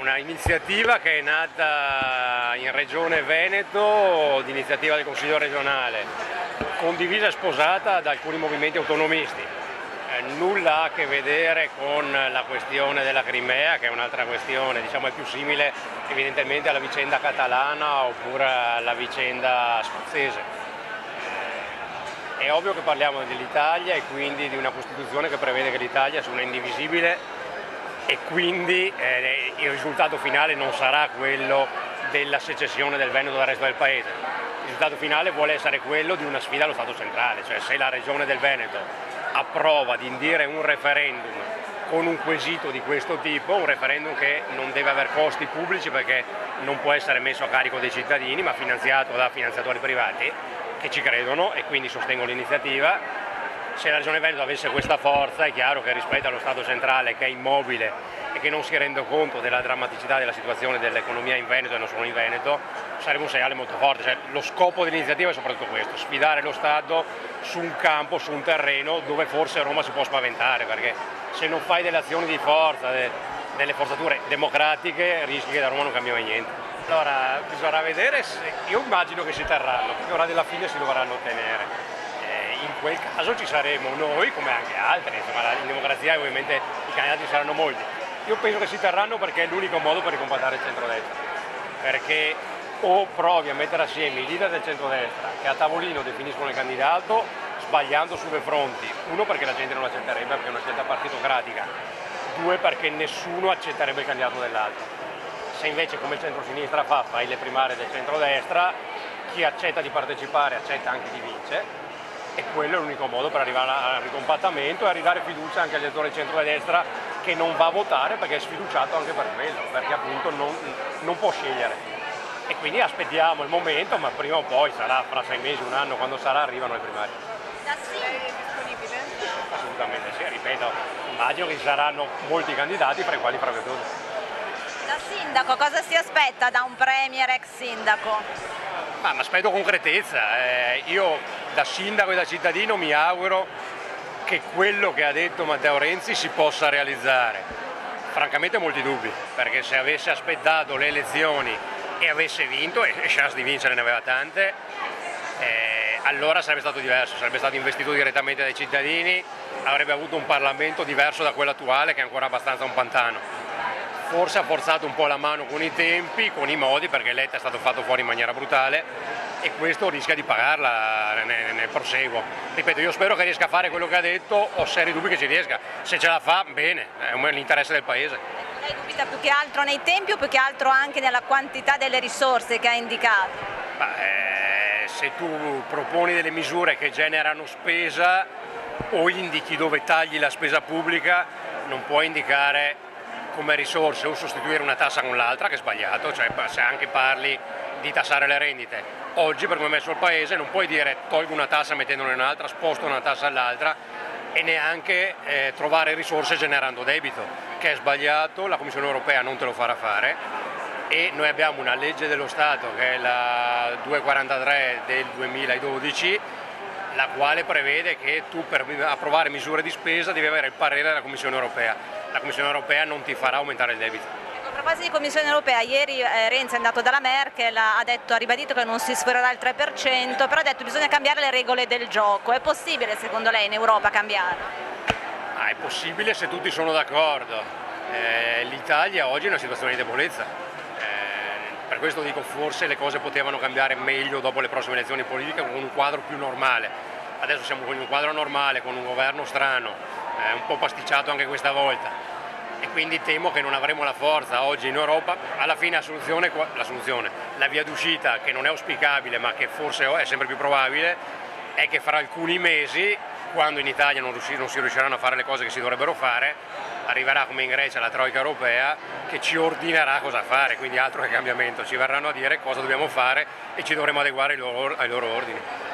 una iniziativa che è nata in Regione Veneto, di iniziativa del Consiglio regionale, condivisa e sposata da alcuni movimenti autonomisti. Nulla ha a che vedere con la questione della Crimea, che è un'altra questione, diciamo è più simile evidentemente alla vicenda catalana oppure alla vicenda scozzese. È ovvio che parliamo dell'Italia e quindi di una Costituzione che prevede che l'Italia sia una indivisibile e quindi il risultato finale non sarà quello della secessione del Veneto dal resto del Paese. Il risultato finale vuole essere quello di una sfida allo Stato centrale, cioè se la Regione del Veneto approva di indire un referendum con un quesito di questo tipo, un referendum che non deve aver costi pubblici perché non può essere messo a carico dei cittadini ma finanziato da finanziatori privati che ci credono e quindi sostengono l'iniziativa. Se la Regione Veneto avesse questa forza è chiaro che rispetto allo Stato centrale che è immobile e che non si rende conto della drammaticità della situazione dell'economia in Veneto e non solo in Veneto, sarebbe un segnale molto forte. Cioè, lo scopo dell'iniziativa è soprattutto questo, sfidare lo Stato su un campo, su un terreno dove forse Roma si può spaventare, perché se non fai delle azioni di forza, delle forzature democratiche, rischi che da Roma non cambi mai niente. Allora, bisognerà vedere se, io immagino che si terranno, perché ora della fine si dovranno ottenere. In quel caso ci saremo noi come anche altri, insomma, in democrazia ovviamente i candidati saranno molti. Io penso che si terranno perché è l'unico modo per ricompattare il centrodestra, perché o provi a mettere assieme i leader del centrodestra che a tavolino definiscono il candidato sbagliando su due fronti, uno perché la gente non accetterebbe perché è una scelta partitocratica, due perché nessuno accetterebbe il candidato dell'altro. Se invece come il centro-sinistra fai le primarie del centrodestra, chi accetta di partecipare accetta anche chi vince, e quello è l'unico modo per arrivare al ricompattamento e a ridare fiducia anche agli elettori del centro-destra che non va a votare perché è sfiduciato anche per quello, perché appunto non può scegliere. E quindi aspettiamo il momento, ma prima o poi sarà fra 6 mesi, un anno, quando sarà, arrivano le primarie. Da sindaco disponibile? Assolutamente sì, ripeto, immagino che ci saranno molti candidati, fra i quali Fabio Tosi. Da sindaco cosa si aspetta da un premier ex sindaco? Ma mi aspetto concretezza, io da sindaco e da cittadino mi auguro che quello che ha detto Matteo Renzi si possa realizzare. Francamente ho molti dubbi, perché se avesse aspettato le elezioni e avesse vinto, e chance di vincere ne aveva tante, allora sarebbe stato diverso, sarebbe stato investito direttamente dai cittadini, avrebbe avuto un Parlamento diverso da quello attuale che è ancora abbastanza un pantano. Forse ha forzato un po' la mano con i tempi, con i modi, perché Letta è stato fatto fuori in maniera brutale e questo rischia di pagarla nel proseguo. Ripeto, io spero che riesca a fare quello che ha detto, ho seri dubbi che ci riesca. Se ce la fa, bene, è l'interesse del Paese. Lei dubita più che altro nei tempi o più che altro anche nella quantità delle risorse che ha indicato? Se tu proponi delle misure che generano spesa o indichi dove tagli la spesa pubblica, non puoi indicare come risorse o sostituire una tassa con l'altra, che è sbagliato, cioè se anche parli di tassare le rendite. Oggi per come è messo il Paese non puoi dire tolgo una tassa mettendone un'altra, sposto una tassa all'altra e neanche trovare risorse generando debito, che è sbagliato, la Commissione Europea non te lo farà fare e noi abbiamo una legge dello Stato che è la 243 del 2012, la quale prevede che tu per approvare misure di spesa devi avere il parere della Commissione Europea. La Commissione Europea non ti farà aumentare il debito. A proposito di Commissione Europea, ieri Renzi è andato dalla Merkel, ha ribadito che non si sfiorerà il 3%, però ha detto che bisogna cambiare le regole del gioco. È possibile secondo lei in Europa cambiare? È possibile se tutti sono d'accordo. L'Italia oggi è in una situazione di debolezza. Per questo dico forse le cose potevano cambiare meglio dopo le prossime elezioni politiche con un quadro più normale. Adesso siamo con un quadro normale, con un governo strano, un po' pasticciato anche questa volta e quindi temo che non avremo la forza oggi in Europa. Alla fine la via d'uscita, che non è auspicabile ma che forse è sempre più probabile, è che fra alcuni mesi, quando in Italia non si riusciranno a fare le cose che si dovrebbero fare, arriverà come in Grecia la Troika europea che ci ordinerà cosa fare, quindi altro che cambiamento, ci verranno a dire cosa dobbiamo fare e ci dovremo adeguare ai loro ordini.